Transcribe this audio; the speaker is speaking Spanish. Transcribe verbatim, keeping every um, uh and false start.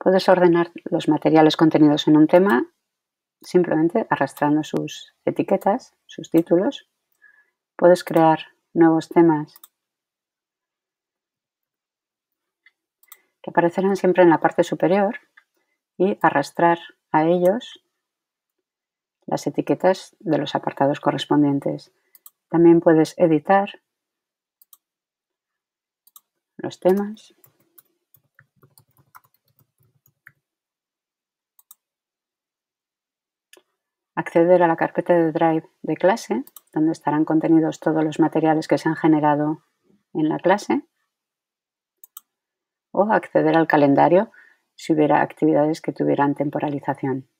Puedes ordenar los materiales contenidos en un tema simplemente arrastrando sus etiquetas, sus títulos. Puedes crear nuevos temas que aparecerán siempre en la parte superior y arrastrar a ellos las etiquetas de los apartados correspondientes. También puedes editar los temas. Acceder a la carpeta de Drive de clase, donde estarán contenidos todos los materiales que se han generado en la clase. O acceder al calendario si hubiera actividades que tuvieran temporalización.